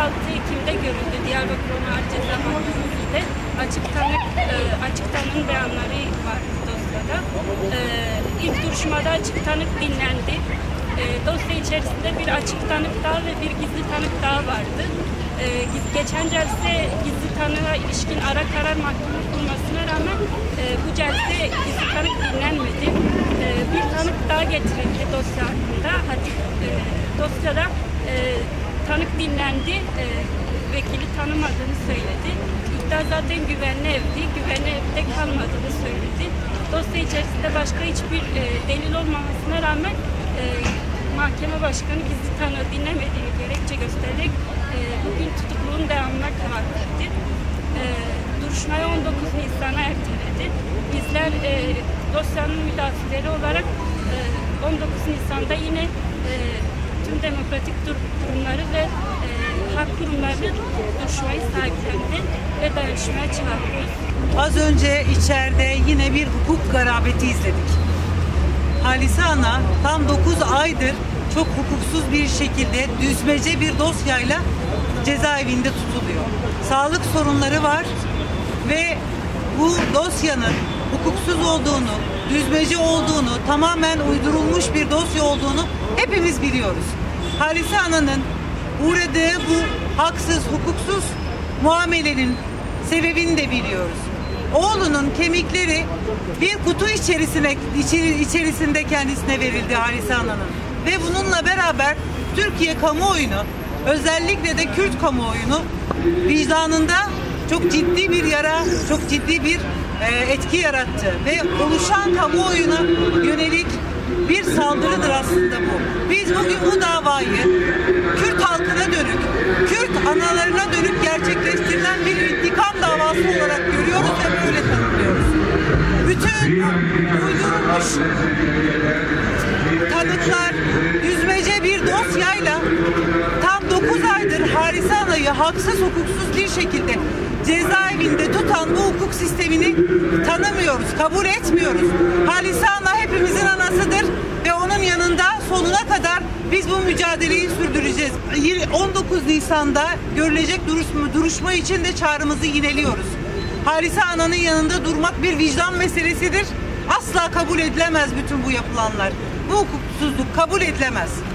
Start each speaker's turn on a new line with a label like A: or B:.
A: Ekim'de görüldü Diyarbakır Ağır Ceza Mahkemesi'nde. Açık tanığın beyanları var dosyada. İlk duruşmada açık tanık dinlendi. Dosya içerisinde bir açık tanık daha ve bir gizli tanık daha vardı. Geçen celse gizli tanığa ilişkin ara karar mahkeme kurmasına rağmen bu celse gizli tanık dinlenmedi. Bir tanık daha getirildi dosya hakkında. Dosyada tanık dinlendi, vekili tanımadığını söyledi. İddia zaten güvenli evdi, güvenli evde kalmadığını söyledi. Dosya içerisinde başka hiçbir delil olmamasına rağmen mahkeme başkanı gizli tanığı dinlemediğini gerekçe göstererek bugün tutukluğun devamına karar verdi. Duruşmayı 19 Nisan'a erteledi. Bizler dosyanın müdafilleri olarak 19 Nisan'da yine tüm demokratik kurumları ve hak kurumları duruşmayı sahiplendi ve dayanışmaya çağırıyoruz.
B: Az önce içeride yine bir hukuk garabeti izledik. Halise Ana tam 9 aydır çok hukuksuz bir şekilde düzmece bir dosyayla cezaevinde tutuluyor. Sağlık sorunları var ve bu dosyanın hukuksuz olduğunu, düzmece olduğunu, tamamen uydurulmuş bir dosya olduğunu hepimiz biliyoruz. Halise Ana'nın uğradığı bu haksız, hukuksuz muamelenin sebebini de biliyoruz. Oğlunun kemikleri bir kutu içerisinde kendisine verildi Halise Ana'nın. Ve bununla beraber Türkiye kamuoyunu, özellikle de Kürt kamuoyunu vicdanında çok ciddi bir yara, çok ciddi bir etki yarattı. Ve oluşan kamuoyuna yönelik bir saldırıdır aslında bu. Biz bugün bu davayı Kürt halkına dönük, Kürt analarına dönük gerçekleştirilen bir intikam davası olarak görüyoruz ve böyle tanımlıyoruz. Bütün uydurulmuş tanıklar düzmece bir dosyayla tam 9 aydır Halise Ana'yı haksız, hukuksuz bir şekilde cezaevinde tutan bu hukuk sistemini tanımıyoruz, kabul etmiyoruz. Halise Ana hepimizin anasıdır ve onun yanında sonuna kadar biz bu mücadeleyi sürdüreceğiz. 19 Nisan'da görülecek duruşma için de çağrımızı yineliyoruz. Halise Ana'nın yanında durmak bir vicdan meselesidir. Asla kabul edilemez bütün bu yapılanlar. Bu hukuksuzluk kabul edilemez.